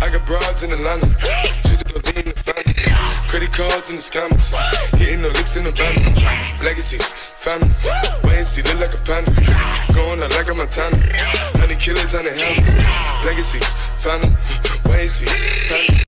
I got broads in Atlanta, just to lean the family. Credit cards in the scammers, hitting the licks in the van. Legacies, family, wait and see, look like a panda. Going out like a Montana, honey killers on the helmets. Legacies, family, wait and see, family.